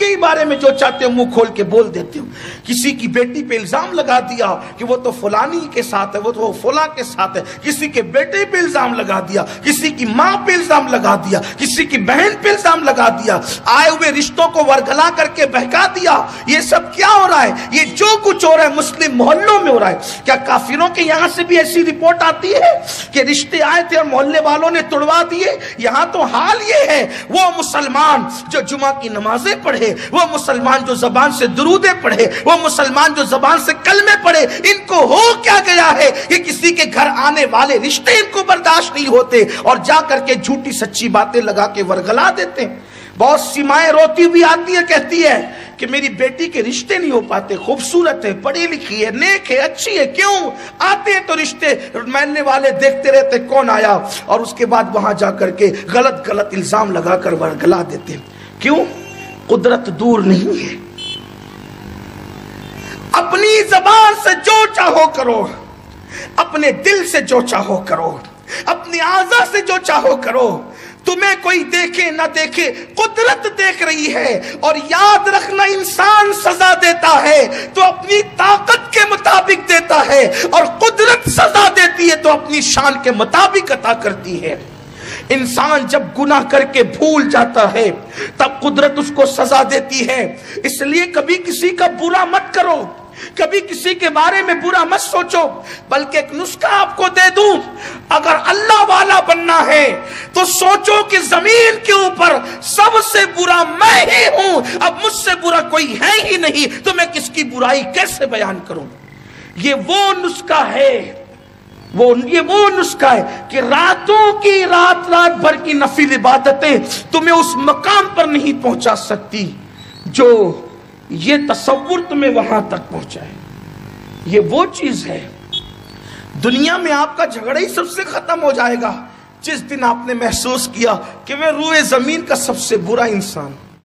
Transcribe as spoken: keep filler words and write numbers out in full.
ہی بارے میں جو چاہتے ہو منہ کھول کے بول دیتے ہو. کسی کی بیٹی پہ الزام لگا دیا کہ وہ تو فلانی کے ساتھ ہے, وہ تو فلاں کے ساتھ ہے. کسی کے بیٹے پہ الزام لگا دیا, کسی کی ماں پہ الزام لگا دیا, کسی کی بہن پہ الزام لگا دیا, آئے ہوئے رشتوں کو ورگلا کر کے بہکا دیا. یہ سب کیا ہو رہا ہے؟ یہ جو کچھ ہو رہا ہے مسلم محلوں میں ہو رہا ہے. کیا کافروں کے یہاں سے بھی ایسی رپورٹ آتی ہے کہ رشتے آئے تھے اور محلے والوں نے توڑوا دیے؟ یہاں تو حال یہ ہے, وہ مسلمان جو جمعہ کی نمازیں پڑھے, وہ مسلمان جو زبان سے درودیں پڑھے, وہ مسلمان جو زبان سے کلمے پڑھے, ان کو ہو کیا گیا ہے کہ کسی کے گھر آنے والے رشتے ان کو برداشت نہیں ہوتے اور جا کر کے جھوٹی سچی باتیں لگا کے ورگلا دیتے ہیں. بہت سی مائیں روتی ہوئی آتی ہے, کہتی ہے کہ میری بیٹی کے رشتے نہیں ہو پاتے, خوبصورت ہے, پڑھی لکھی ہے, نیک ہے, اچھی ہے, کیوں آتے ہیں تو رشتے ماننے والے دیکھتے رہتے کون آیا, اور اس کے بعد وہاں جا کر کے غلط غلط الزام لگا کر ورگلا دیتے ہیں. کیوں؟ قدرت دور نہیں ہے. اپنی زبان سے جو چاہو کرو, اپنے دل سے جو چاہو کرو, اپنی اعضاء سے جو چاہو کرو, تمہیں کوئی دیکھے نہ دیکھے قدرت دیکھ رہی ہے. اور یاد رکھنا, انسان سزا دیتا ہے تو اپنی طاقت کے مطابق دیتا ہے, اور قدرت سزا دیتی ہے تو اپنی شان کے مطابق عطا کرتی ہے. انسان جب گناہ کر کے بھول جاتا ہے تب قدرت اس کو سزا دیتی ہے. اس لیے کبھی کسی کا برا مت کرو, کبھی کسی کے بارے میں برا مت سوچو, بلکہ ایک نسخہ آپ کو دے دوں. اگر اللہ والا بننا ہے تو سوچو کہ زمین کے اوپر سب سے برا میں ہی ہوں, اب مجھ سے برا کوئی ہے ہی نہیں, تو میں کس کی برائی کیسے بیان کروں. یہ وہ نسخہ ہے, وہ یہ وہ نسخہ ہے کہ راتوں کی رات رات بھر کی نفل عبادتیں تمہیں اس مقام پر نہیں پہنچا سکتی جو یہ تصور تمہیں وہاں تک پہنچائے. یہ وہ چیز ہے. دنیا میں آپ کا جھگڑا ہی سب سے ختم ہو جائے گا جس دن آپ نے محسوس کیا کہ میں روئے زمین کا سب سے برا انسان.